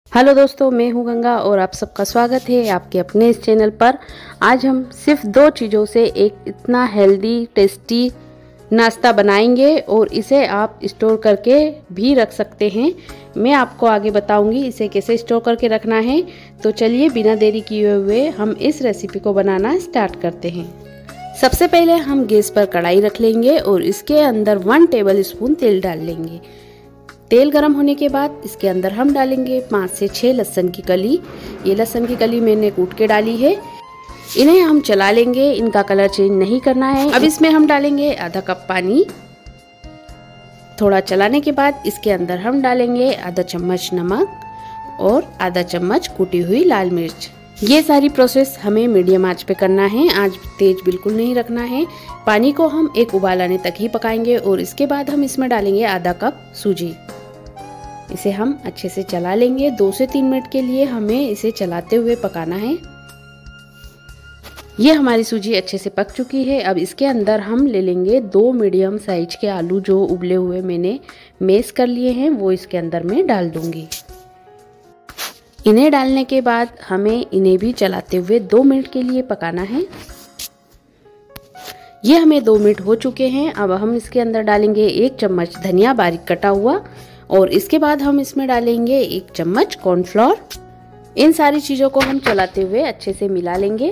Hello दोस्तों, मैं हूं गंगा और आप सबका स्वागत है आपके अपने इस चैनल पर। आज हम सिर्फ 2 चीज़ों से एक इतना हेल्दी टेस्टी नाश्ता बनाएंगे और इसे आप स्टोर करके भी रख सकते हैं। मैं आपको आगे बताऊंगी इसे कैसे स्टोर करके रखना है। तो चलिए बिना देरी किए हुए हम इस रेसिपी को बनाना स्टार्ट करते हैं। सबसे पहले हम गैस पर कढ़ाई रख लेंगे और इसके अंदर 1 टेबल स्पून तेल डाल लेंगे। तेल गरम होने के बाद इसके अंदर हम डालेंगे 5 से 6 लहसुन की कली। ये लहसुन की कली मैंने कूट के डाली है। इन्हें हम चला लेंगे, इनका कलर चेंज नहीं करना है। अब इसमें हम डालेंगे आधा कप पानी। थोड़ा चलाने के बाद इसके अंदर हम डालेंगे आधा चम्मच नमक और आधा चम्मच कुटी हुई लाल मिर्च। ये सारी प्रोसेस हमें मीडियम आंच पे करना है, आज तेज बिल्कुल नहीं रखना है। पानी को हम एक उबाल आने तक ही पकाएंगे और इसके बाद हम इसमें डालेंगे आधा कप सूजी। इसे हम अच्छे से चला लेंगे। 2 से 3 मिनट के लिए हमें इसे चलाते हुए पकाना है। ये हमारी सूजी अच्छे से पक चुकी है। अब इसके अंदर हम ले लेंगे 2 मीडियम साइज के आलू, जो उबले हुए मैंने मैश कर लिए हैं, वो इसके अंदर मैं डाल दूंगी। इन्हें डालने के बाद हमें इन्हें भी चलाते हुए 2 मिनट के लिए पकाना है। ये हमें 2 मिनट हो चुके हैं। अब हम इसके अंदर डालेंगे 1 चम्मच धनिया बारीक कटा हुआ और इसके बाद हम इसमें डालेंगे 1 चम्मच कॉर्नफ्लोर। इन सारी चीज़ों को हम चलाते हुए अच्छे से मिला लेंगे।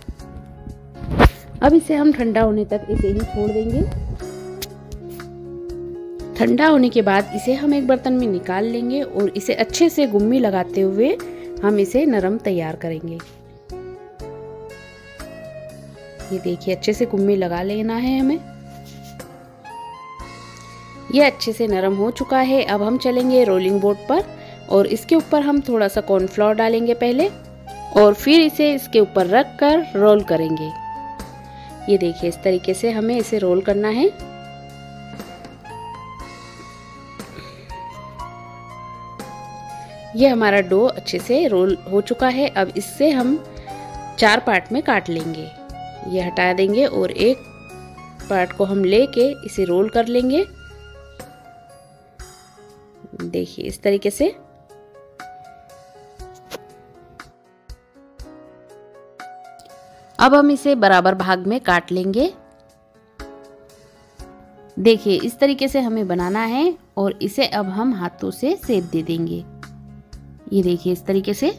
अब इसे हम ठंडा होने तक इसे ही छोड़ देंगे। ठंडा होने के बाद इसे हम एक बर्तन में निकाल लेंगे और इसे अच्छे से गुम्मी लगाते हुए हम इसे नरम तैयार करेंगे। ये देखिए, अच्छे से गुम्मी लगा लेना है हमें। ये अच्छे से नरम हो चुका है। अब हम चलेंगे रोलिंग बोर्ड पर और इसके ऊपर हम थोड़ा सा कॉर्नफ्लोर डालेंगे पहले और फिर इसे इसके ऊपर रख कर रोल करेंगे। ये देखिए, इस तरीके से हमें इसे रोल करना है। ये हमारा डो अच्छे से रोल हो चुका है। अब इससे हम 4 पार्ट में काट लेंगे। ये हटा देंगे और एक पार्ट को हम लेके इसे रोल कर लेंगे। देखिए, इस तरीके से। अब हम इसे बराबर भाग में काट लेंगे। देखिए, इस तरीके से हमें बनाना है और इसे अब हम हाथों से शेप दे देंगे। ये देखिए, इस तरीके से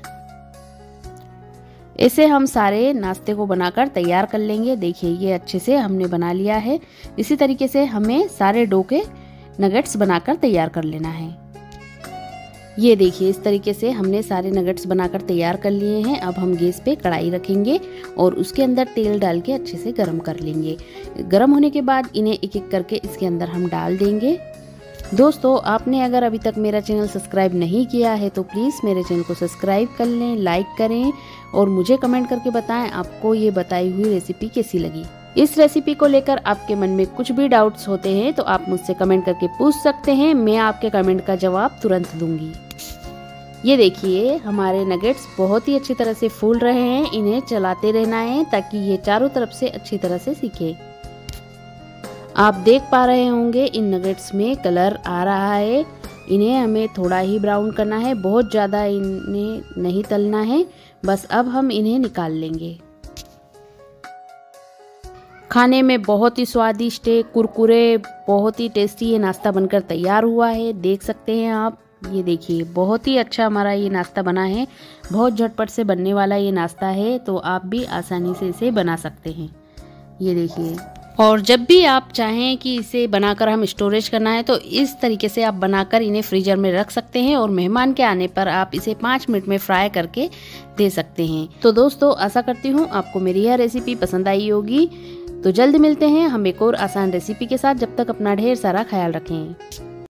इसे हम सारे नाश्ते को बनाकर तैयार कर लेंगे। देखिए, ये अच्छे से हमने बना लिया है। इसी तरीके से हमें सारे डो के नगेट्स बनाकर तैयार कर लेना है। ये देखिए, इस तरीके से हमने सारे नगेट्स बनाकर तैयार कर लिए हैं। अब हम गैस पे कढ़ाई रखेंगे और उसके अंदर तेल डाल के अच्छे से गरम कर लेंगे। गरम होने के बाद इन्हें एक एक करके इसके अंदर हम डाल देंगे। दोस्तों, आपने अगर अभी तक मेरा चैनल सब्सक्राइब नहीं किया है तो प्लीज़ मेरे चैनल को सब्सक्राइब कर लें, लाइक करें और मुझे कमेंट करके बताएं आपको ये बताई हुई रेसिपी कैसी लगी। इस रेसिपी को लेकर आपके मन में कुछ भी डाउट्स होते हैं तो आप मुझसे कमेंट करके पूछ सकते हैं। मैं आपके कमेंट का जवाब तुरंत दूंगी। ये देखिए, हमारे नगेट्स बहुत ही अच्छी तरह से फूल रहे हैं। इन्हें चलाते रहना है ताकि ये चारों तरफ से अच्छी तरह से सीखे। आप देख पा रहे होंगे इन नगेट्स में कलर आ रहा है। इन्हें हमें थोड़ा ही ब्राउन करना है, बहुत ज़्यादा इन्हें नहीं तलना है। बस अब हम इन्हें निकाल लेंगे। खाने में बहुत ही स्वादिष्ट है, कुरकुरे, बहुत ही टेस्टी ये नाश्ता बनकर तैयार हुआ है। देख सकते हैं आप। ये देखिए, बहुत ही अच्छा हमारा ये नाश्ता बना है। बहुत झटपट से बनने वाला ये नाश्ता है, तो आप भी आसानी से इसे बना सकते हैं। ये देखिए, और जब भी आप चाहें कि इसे बनाकर हम स्टोरेज करना है तो इस तरीके से आप बनाकर इन्हें फ्रीजर में रख सकते हैं और मेहमान के आने पर आप इसे 5 मिनट में फ्राई करके दे सकते हैं। तो दोस्तों, आशा करती हूँ आपको मेरी यह रेसिपी पसंद आई होगी। तो जल्द मिलते हैं हम एक और आसान रेसिपी के साथ। जब तक अपना ढेर सारा ख्याल रखें।